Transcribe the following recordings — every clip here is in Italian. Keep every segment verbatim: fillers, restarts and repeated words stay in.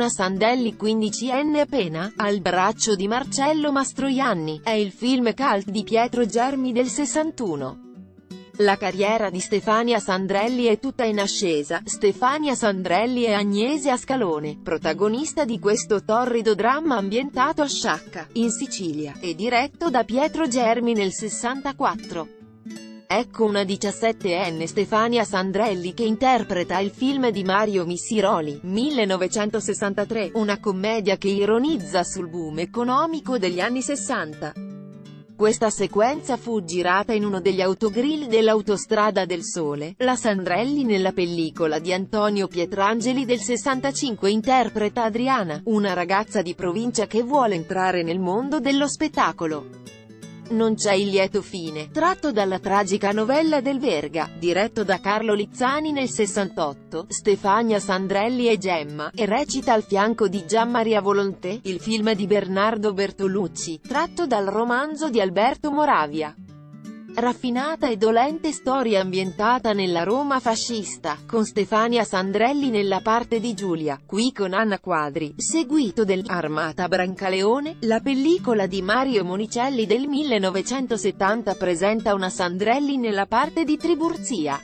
Stefania Sandelli, quindicenne appena, al braccio di Marcello Mastroianni, è il film cult di Pietro Germi del sessantuno. La carriera di Stefania Sandrelli è tutta in ascesa. Stefania Sandrelli è Agnese Ascalone, protagonista di questo torrido dramma ambientato a Sciacca, in Sicilia, e diretto da Pietro Germi nel sessantaquattro. Ecco una diciassettenne Stefania Sandrelli che interpreta il film di Mario Missiroli, millenovecentosessantatré, una commedia che ironizza sul boom economico degli anni sessanta. Questa sequenza fu girata in uno degli autogrill dell'Autostrada del Sole. La Sandrelli nella pellicola di Antonio Pietrangeli del sessantacinque interpreta Adriana, una ragazza di provincia che vuole entrare nel mondo dello spettacolo. Non c'è il lieto fine, tratto dalla tragica novella del Verga, diretto da Carlo Lizzani nel sessantotto, Stefania Sandrelli è Gemma, e recita al fianco di Gianmaria Volonté, il film di Bernardo Bertolucci, tratto dal romanzo di Alberto Moravia. Raffinata e dolente storia ambientata nella Roma fascista, con Stefania Sandrelli nella parte di Giulia, qui con Anna Quadri, seguito dell'Armata Brancaleone. La pellicola di Mario Monicelli del millenovecentosettanta presenta una Sandrelli nella parte di Triburzia.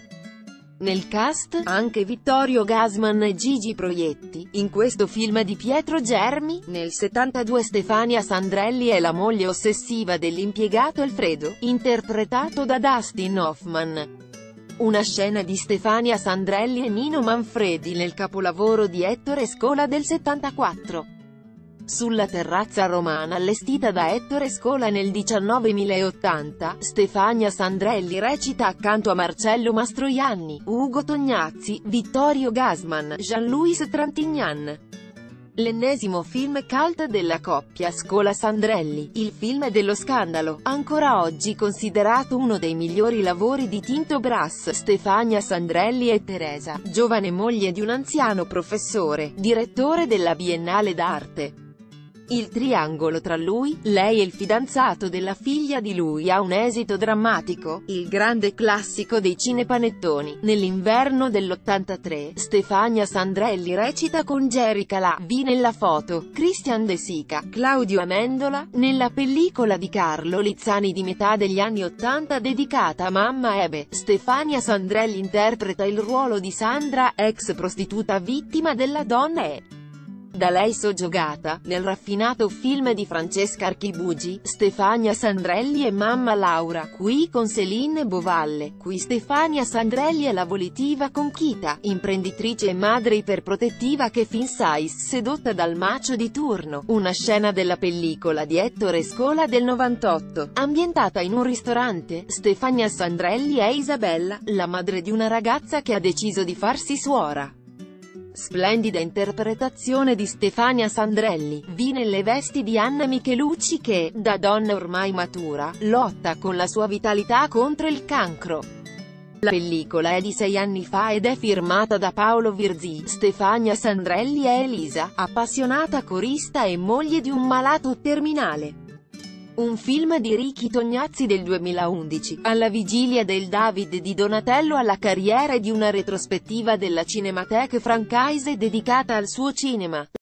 Nel cast, anche Vittorio Gassman e Gigi Proietti. In questo film di Pietro Germi, nel settantadue Stefania Sandrelli è la moglie ossessiva dell'impiegato Alfredo, interpretato da Dustin Hoffman. Una scena di Stefania Sandrelli e Nino Manfredi nel capolavoro di Ettore Scola del settantaquattro. Sulla terrazza romana allestita da Ettore Scola nel diciannovemilaottanta, Stefania Sandrelli recita accanto a Marcello Mastroianni, Ugo Tognazzi, Vittorio Gassman, Jean-Louis Trintignant. L'ennesimo film cult della coppia Scola-Sandrelli, il film dello scandalo, ancora oggi considerato uno dei migliori lavori di Tinto Brass. Stefania Sandrelli è Teresa, giovane moglie di un anziano professore, direttore della Biennale d'Arte. Il triangolo tra lui, lei e il fidanzato della figlia di lui ha un esito drammatico, il grande classico dei cinepanettoni. Nell'inverno dell'ottantatré, Stefania Sandrelli recita con Jerry Calà-V nella foto, Christian De Sica, Claudio Amendola, nella pellicola di Carlo Lizzani di metà degli anni ottanta dedicata a Mamma Ebe. Stefania Sandrelli interpreta il ruolo di Sandra, ex prostituta vittima della donna e da lei soggiogata. Nel raffinato film di Francesca Archibugi, Stefania Sandrelli e Mamma Laura, qui con Céline Bovalle, qui Stefania Sandrelli è la volitiva Conchita, imprenditrice e madre iperprotettiva che fin sais sedotta dal macio di turno. Una scena della pellicola di Ettore Scola del novantotto, ambientata in un ristorante. Stefania Sandrelli è Isabella, la madre di una ragazza che ha deciso di farsi suora. Splendida interpretazione di Stefania Sandrelli, V nelle vesti di Anna Michelucci che, da donna ormai matura, lotta con la sua vitalità contro il cancro. La pellicola è di sei anni fa ed è firmata da Paolo Virzì. Stefania Sandrelli è Elisa, appassionata corista e moglie di un malato terminale. Un film di Ricky Tognazzi del duemilaundici, alla vigilia del David di Donatello alla carriera e di una retrospettiva della Cinematheque Franchise dedicata al suo cinema.